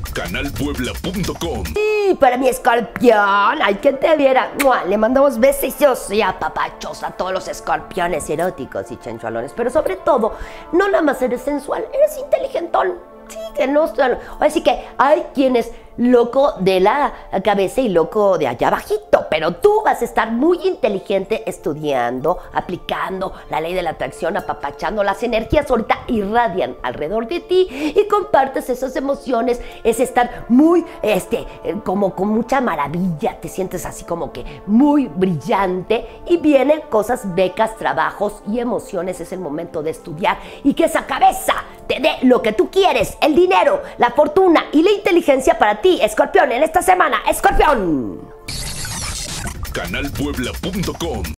canalpuebla.com. Y para mi escorpión, ay, que te viera. ¡Mua! Le mandamos besos y apapachos a todos los escorpiones eróticos y chenchualones. Pero sobre todo, no nada más eres sensual, eres inteligentón. Sí, que no. Así que hay quien es loco de la cabeza y loco de allá abajito, pero tú vas a estar muy inteligente estudiando, aplicando la ley de la atracción, apapachando. Las energías ahorita irradian alrededor de ti y compartes esas emociones. Es estar muy, como con mucha maravilla, te sientes así como que muy brillante y vienen cosas, becas, trabajos y emociones. Es el momento de estudiar y que esa cabeza te dé lo que tú quieres, el dinero, la fortuna y la inteligencia para ti, Escorpión, en esta semana. ¡Escorpión! canalpuebla.com